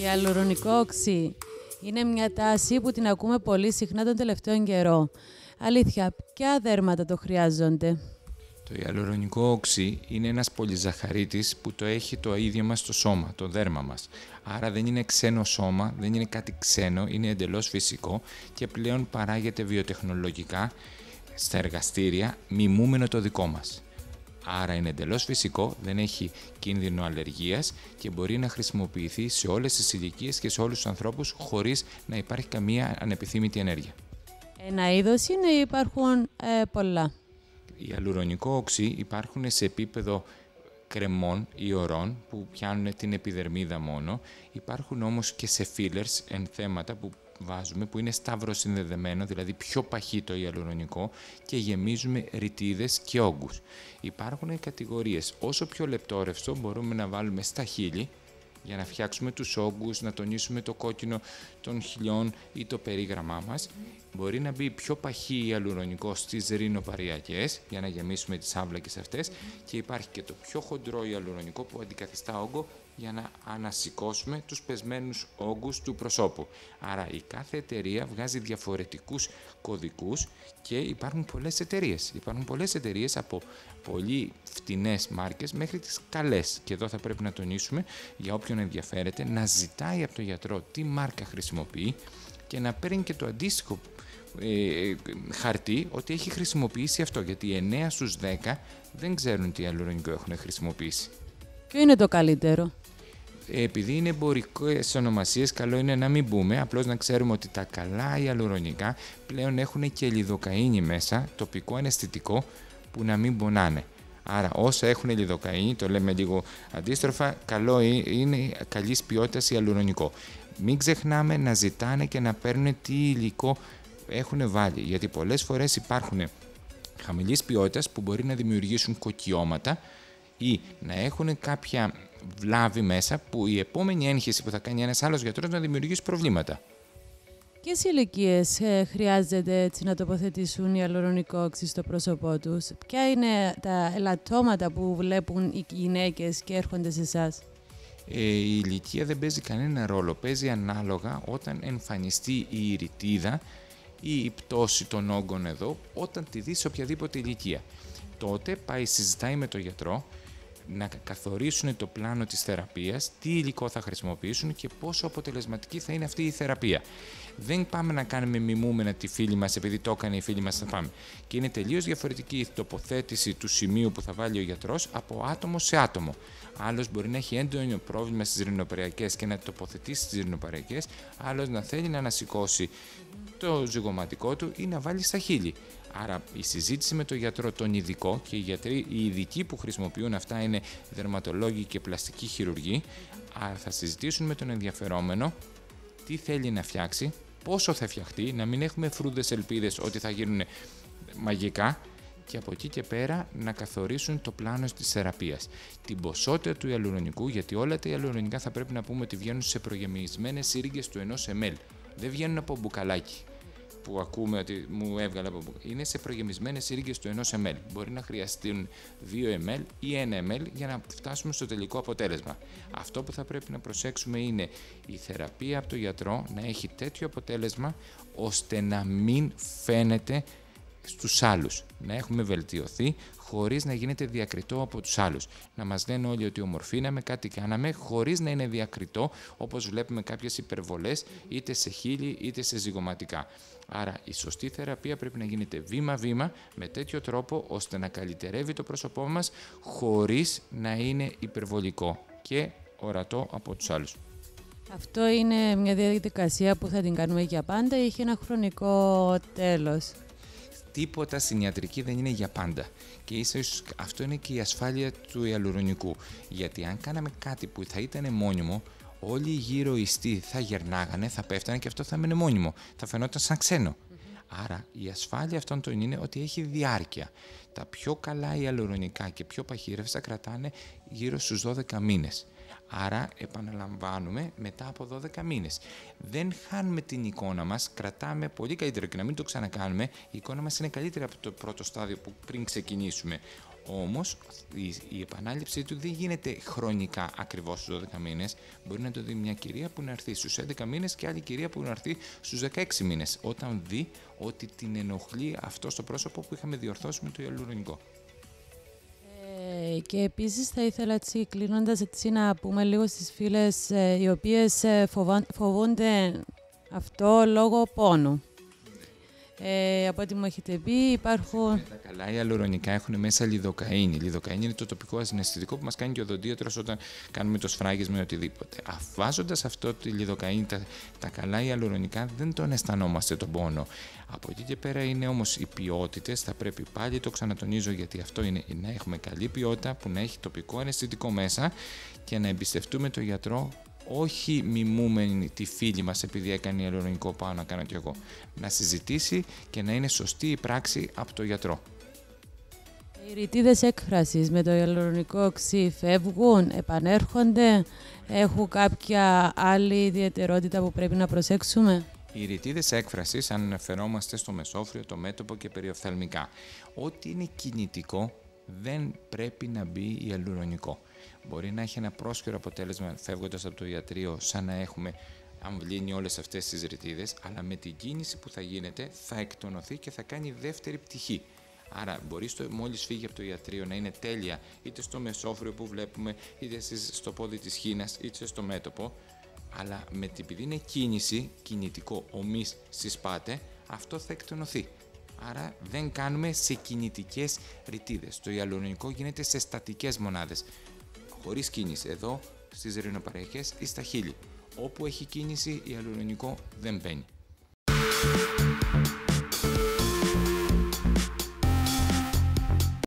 Ιαλουρονικό οξύ είναι μια τάση που την ακούμε πολύ συχνά τον τελευταίο καιρό. Αλήθεια, ποια δέρματα το χρειάζονται? Το ιαλουρονικό οξύ είναι ένας πολυζαχαρίτης που το έχει το ίδιο μας στο σώμα, το δέρμα μας. Άρα δεν είναι ξένο σώμα, δεν είναι κάτι ξένο, είναι εντελώς φυσικό και πλέον παράγεται βιοτεχνολογικά στα εργαστήρια, μιμούμενο το δικό μας. Άρα είναι εντελώς φυσικό, δεν έχει κίνδυνο αλλεργίας και μπορεί να χρησιμοποιηθεί σε όλες τις ηλικίες και σε όλους τους ανθρώπους χωρίς να υπάρχει καμία ανεπιθύμητη ενέργεια. Ένα είδος είναι ή υπάρχουν πολλά? Ιαλουρονικό οξύ υπάρχουν σε επίπεδο κρεμών ή ορών που πιάνουν την επιδερμίδα μόνο. Υπάρχουν όμως και σε fillers, ενθέματα που βάζουμε, που είναι σταυροσυνδεδεμένο, δηλαδή πιο παχύ το ιαλουρονικό και γεμίζουμε ρητίδες και όγκους. Υπάρχουν κατηγορίες. Όσο πιο λεπτό ρευστό μπορούμε να βάλουμε στα χείλη για να φτιάξουμε τους όγκους, να τονίσουμε το κόκκινο των χιλιών ή το περίγραμμά μας. Μπορεί να μπει πιο παχύ ιαλουρονικό στις ρινοπαριακές για να γεμίσουμε τις άβλακες αυτές και υπάρχει και το πιο χοντρό ιαλουρονικό που αντικαθιστά όγκο για να ανασηκώσουμε τους πεσμένους όγκους του προσώπου. Άρα η κάθε εταιρεία βγάζει διαφορετικούς κωδικούς και υπάρχουν πολλές εταιρείες. Υπάρχουν πολλές εταιρείες από πολύ φτηνές μάρκες μέχρι τις καλές. Και εδώ θα πρέπει να τονίσουμε για όποιον ενδιαφέρεται να ζητάει από τον γιατρό τι μάρκα χρησιμοποιεί και να παίρνει και το αντίστοιχο χαρτί ότι έχει χρησιμοποιήσει αυτό, γιατί 9 στους 10 δεν ξέρουν τι ιαλουρονικό έχουν χρησιμοποιήσει. Ποιο είναι το καλύτερο? Επειδή είναι εμπορικές ονομασίες, καλό είναι να μην μπούμε, απλώς να ξέρουμε ότι τα καλά ιαλουρονικά πλέον έχουν και λιδοκαΐνη μέσα, τοπικό αναισθητικό που να μην πονάνε. Άρα όσα έχουν λιδοκαΐνη, το λέμε λίγο αντίστροφα, καλό είναι καλής ποιότητας ιαλουρονικό. Μην ξεχνάμε να ζητάνε και να παίρνουν τι υλικό έχουν βάλει, γιατί πολλές φορές υπάρχουν χαμηλής ποιότητας που μπορεί να δημιουργήσουν κοκκιώματα ή να έχουν κάποια βλάβη μέσα που η επόμενη έγχυση που θα κάνει ένας άλλος γιατρός να δημιουργήσει προβλήματα. Ποιες ηλικίες χρειάζεται έτσι να τοποθετήσουν ιαλουρονικό οξύ στο πρόσωπό τους? Ποια είναι τα ελαττώματα που βλέπουν οι γυναίκες και έρχονται σε εσάς? Η ηλικία δεν παίζει κανένα ρόλο. Παίζει ανάλογα όταν εμφανιστεί η ρητίδα ή η πτώση των όγκων εδώ, όταν τη δει σε οποιαδήποτε ηλικία. Τότε πάει, συζητάει με τον γιατρό να καθορίσουν το πλάνο της θεραπείας, τι υλικό θα χρησιμοποιήσουν και πόσο αποτελεσματική θα είναι αυτή η θεραπεία. Δεν πάμε να κάνουμε μιμούμενα τη φίλη μας, επειδή το έκανε η φίλη μας, θα πάμε. Και είναι τελείως διαφορετική η τοποθέτηση του σημείου που θα βάλει ο γιατρός από άτομο σε άτομο. Άλλος μπορεί να έχει έντονο πρόβλημα στις ρινοπαριακές και να τοποθετήσει στις ρινοπαριακές, άλλος να θέλει να ανασηκώσει το ζυγωματικό του ή να βάλει στα χείλη. Άρα η συζήτηση με τον γιατρό, τον ειδικό, και οι ειδικοί που χρησιμοποιούν αυτά είναι δερματολόγοι και πλαστικοί χειρουργοί, άρα θα συζητήσουν με τον ενδιαφερόμενο τι θέλει να φτιάξει, πόσο θα φτιαχτεί, να μην έχουμε φρούδες ελπίδες ότι θα γίνουν μαγικά και από εκεί και πέρα να καθορίσουν το πλάνο της θεραπείας. Την ποσότητα του ιαλουρονικού, γιατί όλα τα ιαλουρονικά θα πρέπει να πούμε ότι βγαίνουν σε προγεμισμένες σύριγγες του 1 ml. Δεν βγαίνουν από μπουκαλάκι που ακούμε ότι μου έβγαλε από μπουκαλάκι. Είναι σε προγεμισμένες σύριγγες του 1 ml. Μπορεί να χρειαστούν 2 ml ή 1 ml για να φτάσουμε στο τελικό αποτέλεσμα. Αυτό που θα πρέπει να προσέξουμε είναι η θεραπεία από τον γιατρό να έχει τέτοιο αποτέλεσμα ώστε να μην φαίνεται στους άλλους, να έχουμε βελτιωθεί χωρίς να γίνεται διακριτό από τους άλλους. Να μας λένε όλοι ότι ομορφήναμε, κάτι κάναμε, χωρίς να είναι διακριτό, όπως βλέπουμε κάποιες υπερβολές είτε σε χείλη είτε σε ζυγωματικά. Άρα η σωστή θεραπεία πρέπει να γίνεται βήμα-βήμα με τέτοιο τρόπο ώστε να καλυτερεύει το πρόσωπό μας χωρίς να είναι υπερβολικό και ορατό από τους άλλους. Αυτό είναι μια διαδικασία που θα την κάνουμε για πάντα ή έχει ένα χρονικό τέλος? Τίποτα στην ιατρική δεν είναι για πάντα. Και ίσως αυτό είναι και η ασφάλεια του ιαλουρονικού. Γιατί αν κάναμε κάτι που θα ήταν μόνιμο, όλοι γύρω ιστοί θα γερνάγανε, θα πέφτανε και αυτό θα έμενε μόνιμο. Θα φαινόταν σαν ξένο. Άρα η ασφάλεια αυτών των είναι ότι έχει διάρκεια. Τα πιο καλά ιαλουρονικά και πιο παχύρευστα κρατάνε γύρω στους 12 μήνες. Άρα επαναλαμβάνουμε μετά από 12 μήνες. Δεν χάνουμε την εικόνα μας, κρατάμε πολύ καλύτερα και να μην το ξανακάνουμε. Η εικόνα μας είναι καλύτερη από το πρώτο στάδιο που πριν ξεκινήσουμε. Όμως η επανάληψή του δεν γίνεται χρονικά ακριβώς στους 12 μήνες. Μπορεί να το δει μια κυρία που να έρθει στους 11 μήνες και άλλη κυρία που να έρθει στους 16 μήνες, όταν δει ότι την ενοχλεί αυτό στο πρόσωπο που είχαμε διορθώσει με το ιαλουρονικό. Και επίσης θα ήθελα, έτσι, κλείνοντας, να πούμε λίγο στις φίλες οι οποίες φοβούνται αυτό λόγω πόνου. Από ό,τι μου έχετε πει, υπάρχουν... Τα καλά ιαλουρονικά έχουν μέσα λιδοκαΐνη. Η λιδοκαΐνη είναι το τοπικό ασυναισθητικό που μας κάνει και ο οδοντίατρος όταν κάνουμε το σφράγισμα ή οτιδήποτε. Βάζοντας αυτό τη λιδοκαΐνη, τα καλά ιαλουρονικά, δεν τον αισθανόμαστε τον πόνο. Από εκεί και πέρα είναι όμως οι ποιότητες, θα πρέπει πάλι, το ξανατονίζω, γιατί αυτό είναι να έχουμε καλή ποιότητα που να έχει τοπικό αναισθητικό μέσα και να εμπιστευτούμε τον γιατρό. Όχι μιμούμενοι τη φίλη μας επειδή έκανε ιαλουρονικό, πάω να κάνω κι εγώ. Να συζητήσει και να είναι σωστή η πράξη από τον γιατρό. Οι ρητίδες έκφρασης με το ιαλουρονικό οξύ φεύγουν, επανέρχονται, έχουν κάποια άλλη ιδιαιτερότητα που πρέπει να προσέξουμε? Οι ρητίδες έκφρασης, αν αναφερόμαστε στο μεσόφρυο, το μέτωπο και περιοφθαλμικά, ό,τι είναι κινητικό δεν πρέπει να μπει ιαλουρονικό. Μπορεί να έχει ένα πρόσχερο αποτέλεσμα φεύγοντας από το ιατρείο, σαν να έχουμε αμβλύνει όλες αυτές τις ρητίδες, αλλά με την κίνηση που θα γίνεται θα εκτονωθεί και θα κάνει δεύτερη πτυχή. Άρα μπορεί μόλις φύγει από το ιατρείο να είναι τέλεια είτε στο μεσόφρυο που βλέπουμε, είτε στο πόδι της χήνας, είτε στο μέτωπο, αλλά επειδή είναι κίνηση, κινητικό, ομής συσπάται, αυτό θα εκτονωθεί. Άρα δεν κάνουμε σε κινητικές ρητίδες. Το ιαλουρονικό γίνεται σε στατικές μονάδες, χωρίς κίνηση, εδώ στις ρινοπαραγικές ή στα χείλη. Όπου έχει κίνηση, ιαλουρονικό δεν μπαίνει.